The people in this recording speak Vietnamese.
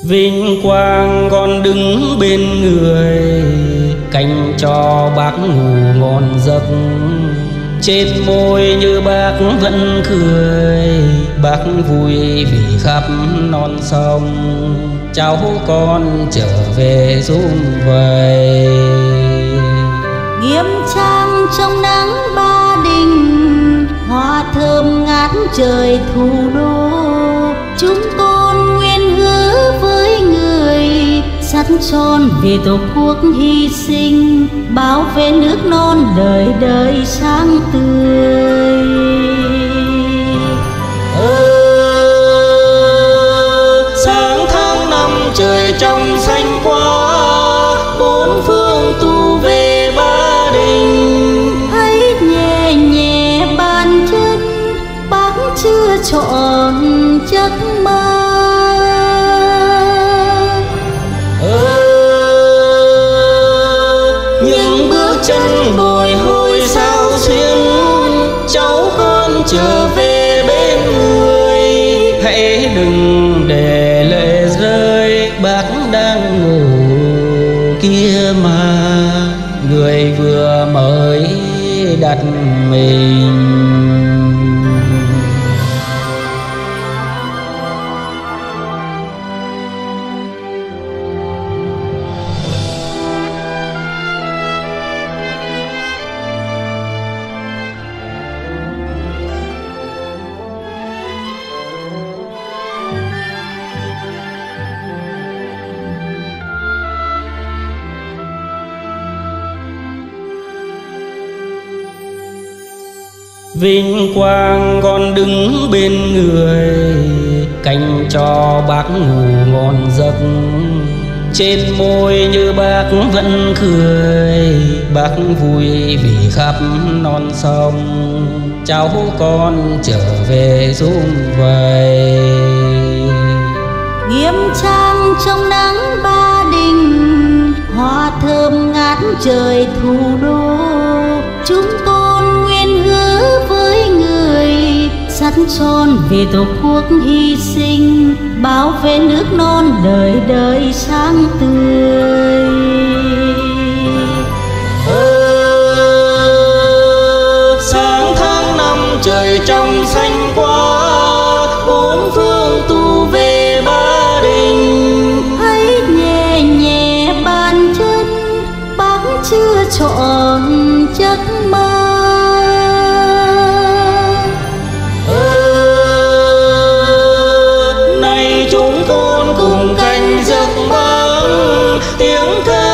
Vinh quang còn đứng bên người, canh cho bác ngủ ngon giấc. Trên môi như bác vẫn cười, bác vui vì khắp non sông. Cháu con trở về sum vầy. Nghiêm trang trong nắng Ba Đình, hoa thơm ngát trời thủ đô. Chúng con nguyện hứa với người, sắt son vì tổ quốc hy sinh, bảo vệ nước non đời đời sáng tươi. Sáng tháng năm trời trong xanh quá, bốn phương tu về Ba Đình. Hãy nhẹ nhẹ bàn chân, bác chưa trọn giấc mơ. Những bước chân bồi hồi sao xuyên, cháu con trở về bên người. Hãy đừng để lệ rơi, bác đang ngủ kia mà, người vừa mới đặt mình. Vinh quang còn đứng bên người, canh cho bác ngủ ngon giấc. Trên môi như bác vẫn cười, bác vui vì khắp non sông. Cháu con trở về sum vầy. Nghiêm trang trong nắng Ba Đình, hoa thơm ngát trời thủ đô. Chúng con nguyện hứa với người, sắt son vì tổ quốc hy sinh, bảo vệ nước non đời đời sáng tươi. Sáng tháng năm trời trong xanh quá, bốn phương tu về Ba Đình. Hãy nhẹ nhẹ bàn chân, bác chưa trọn giấc mơ. Này chúng con cùng canh giấc mơ, tiếng ca